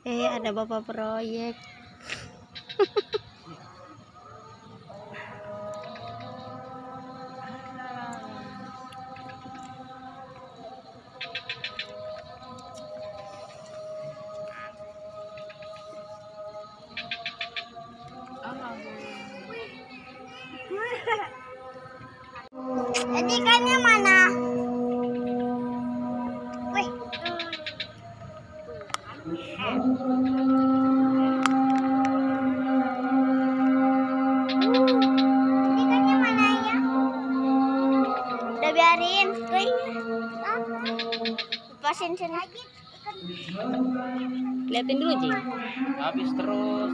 Ada bapak proyek. Jadi ikannya mana? Wih. Ikannya mana ya? Udah biarin. Wih. Lepasin sini. Liatin dulu, Ji. Habis terus,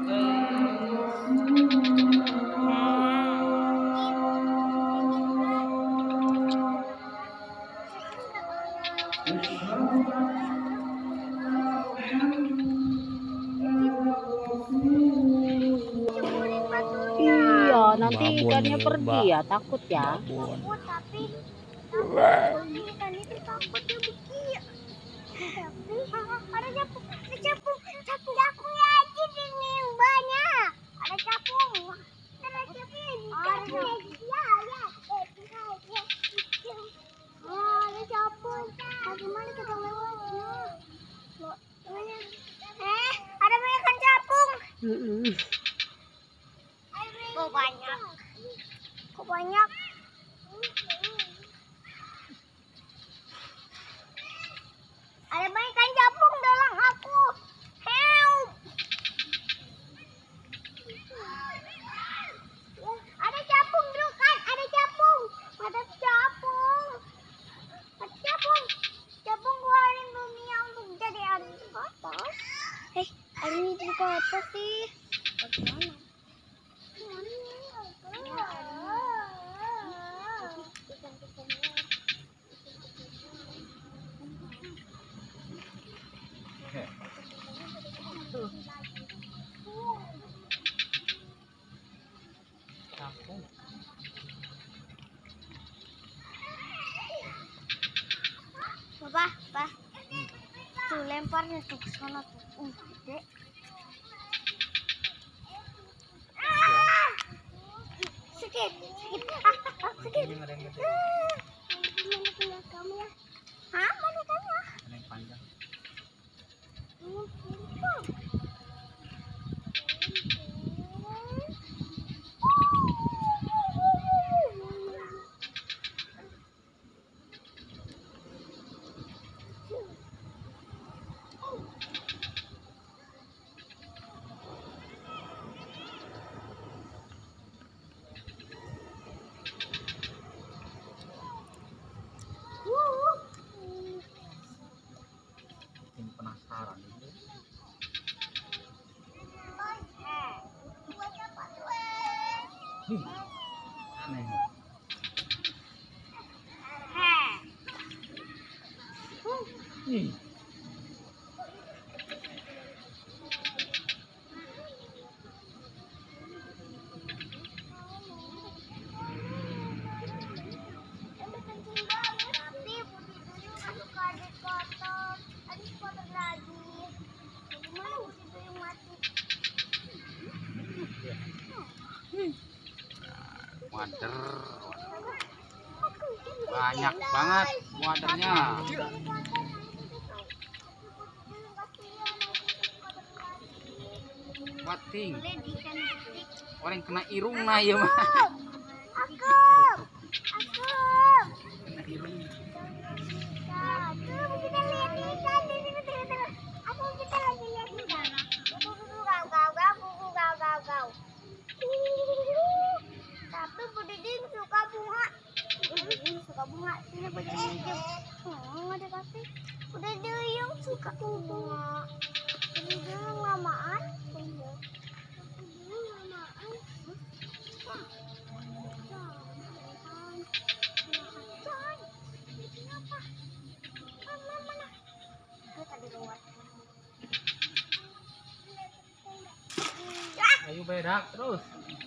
Iya, nanti ikannya pergi ya, takut ya. Takut tapi ikan itu takut dia begini. Tapi ada capung, capungnya aja di sini yang banyak. Ada capung. Ada capung. Ada capung. Bagaimana kita lewatnya? Ada banyak kan capung. Kok banyak? Kok banyak? Ada banyak kan capung dalam aku. Help! Ada capung bro kan? Ada capung. Ada capung. Ada capung. Capung keluarin dunia untuk jadi air ke atas. Air ini ke atas sih. Bagaimana? Papa, tuh lemparnya tuh ke sana tuh, Dek. Sakit. Sakit. Mana yang gede? Mana punya kamu ya? Hah? Mana kamu? Mana yang panjang? Ini penasaran ini. Aneh. Wader. Banyak banget wadernya. Wating. Orang kena irung nah ya mah. Aku. Kena irung. Kita lihat ikan di sini terus. Aku kita lagi lihat ikan. Gau. Tapi Budiding suka bunga. Suka bunga. Sini Budiding. Ada kasih. Budiding suka bunga. Budiding lamaan. Ayo berak terus.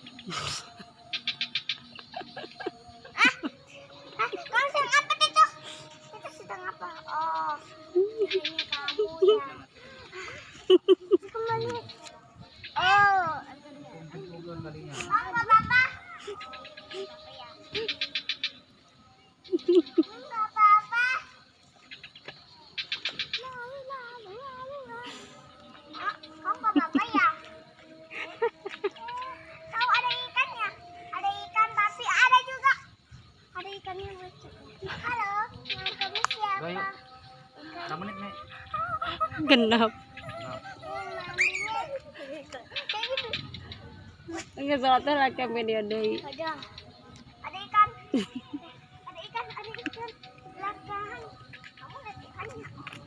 Kau sedang apa itu? Itu sedang apa? Oh, ini kamu ya. Ayo. Berapa menit, Nek? Genap. Enggak salah tuh lagi video deui. Ada ikan. Ada ikan. Belakang. Kamu lihat ikannya.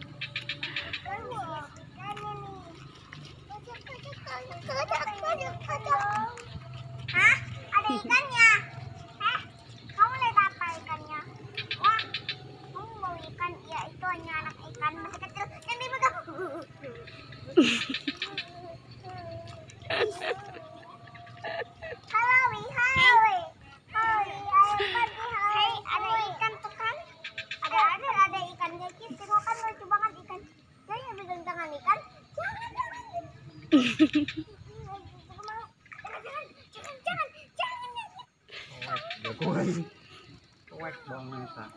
Hah? Ada ikannya? Kamu lihat apa ikannya? Wah, kamu mau ikan? Ya itu hanya anak ikan masih kecil yang dipegang. Halo, hai. Hai, ada ikan tuh kan? Ada ikan kecil. Tengok kan lucu banget ikan. Jangan pegang tangan ikan. Jangan. Cuek banget, Kak.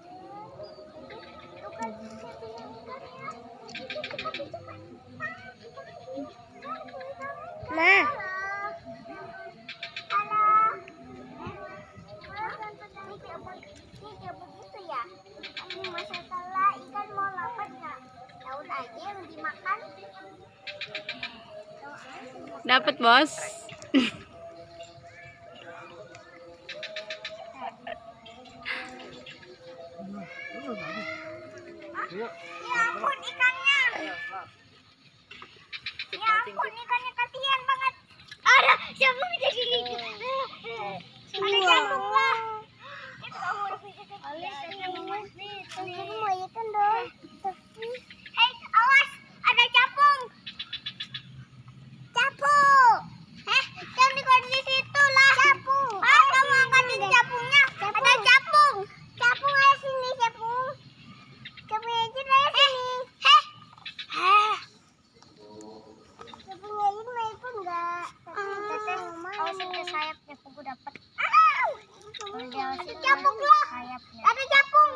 Nah. Begitu ya. Ini masalah ikan mau lapar nggak? Daun aja yang dimakan. Dapat, Bos. Ayo. Ya ampun ikannya. Ya ampun ikannya kasihan banget. Ada jambung jadi gitu. Ada jambung lah. Kamu mau ikan dong. Hei, awas, ada capung. Capung. Jangan dikasih di situ lah. Capung. Kamu angkatin capungnya. Ada capung. Capung ayo sini, capung. Capung aja lah sini. Capung aja mau ikut enggak? Awas ke sayapnya, aku dapat. Capung lah. Ada capung.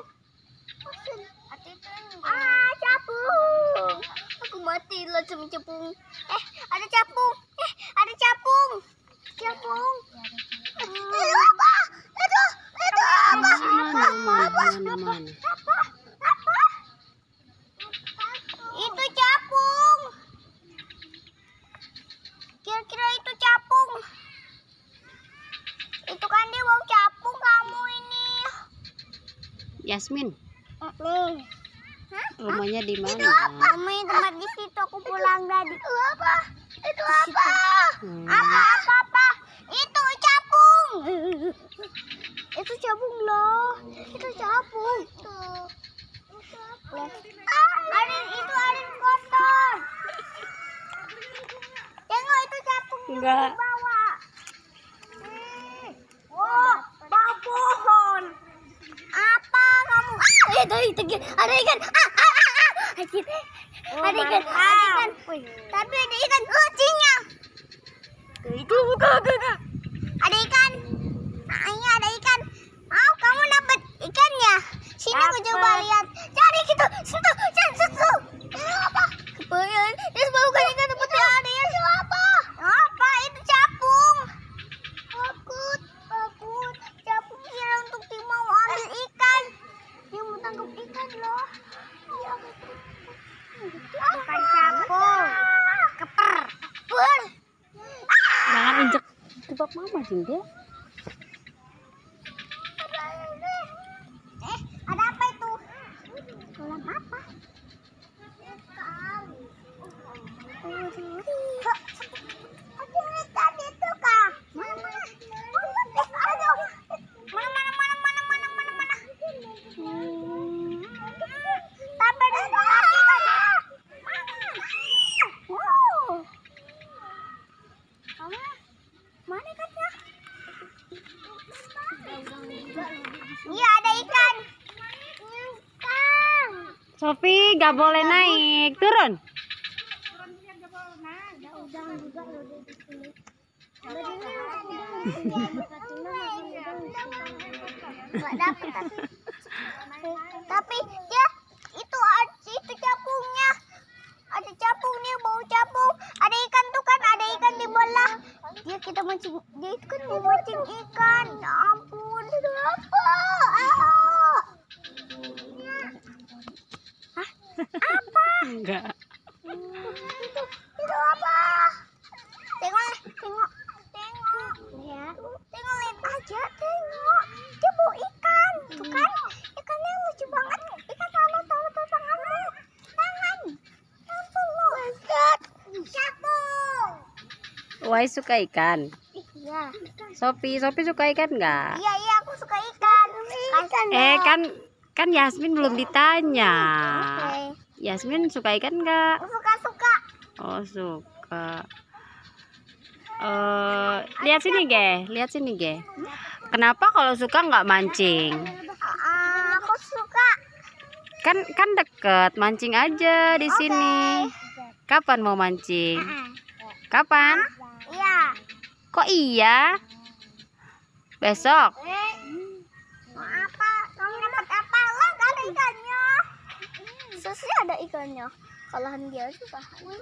Capung. Aku mati lah sama capung. Ada capung. Ada capung. Capung. Itu apa? Itu apa? Mana? Apa? Itu capung. Kira-kira itu capung. Itu kan dia mau capung kamu ini. Yasmin, Nih. rumahnya di Itu mana? apa? Kami tempat di situ aku pulang tadi. Itu apa? Itu apa? Hmm. Apa? Itu capung. Itu capung loh. Itu capung. Ada kotor. Tengok itu capung yang Enggak. di bawah. Oh, bawah pohon. Apa kamu? Itu ada ikan. Ada ikan. Tapi ada ikan kucingnya. Itu bukan. Ada ikan. Ini ada ikan. Kamu dapat ikannya. Sini aku coba lihat. Cari gitu. Situ. Apa? Kebayang. Ini bukan ikan putih ada ya. Itu apa? Apa? Itu capung. Takut. Capung kira untuk mau ambil ikan. Dia mau tangkap ikan loh. Bukan capung. Keper. Jangan injek tebak mama Cinta. Ada apa itu? Kolam apa? Aku lihat tadi itu kak. Mana? Tapi mana ikannya? Iya ada ikan. Sofi, gak boleh naik. Turun. Nggak dapet tapi dia itu capungnya. Ada capung nih, bau capung. Ada ikan tuh kan, ada ikan di bola. Kita mancing, dia itu kan mau mancing ikan. Ya ampun, itu apa? Enggak. Itu apa? Tengok, tengok, tengok. Ya. Tengok lihat aja, tengok. Dia bawa ikan. Tuh kan? Ikannya lucu banget. Ikan tahu tanganmu. Tangan. Tangan lu. Capung. Wai suka ikan. Iya. Sopi suka ikan nggak? Iya, aku suka ikan. Kan Yasmin belum ditanya. Oke. Yasmin suka ikan nggak? Suka. Oh, suka. Lihat sini, Ge. Kenapa kalau suka nggak mancing? Aku suka. Kan deket, mancing aja di sini. Kapan mau mancing? Kapan? Iya. Kok iya? Besok. Mau apa? Kamu dapat apa? Lah, gak ada ikannya. Susah ada ikannya. Kalahan dia juga.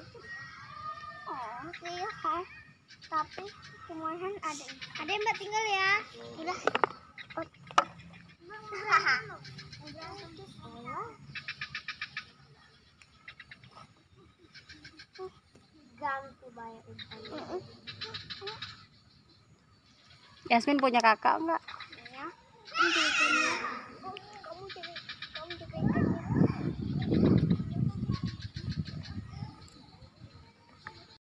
Oh, iya. Tapi kemarin ada ikan. Ada yang Mbak tinggal ya? Udah. Ganti bayar ikan. Yasmin punya kakak nggak? Ya.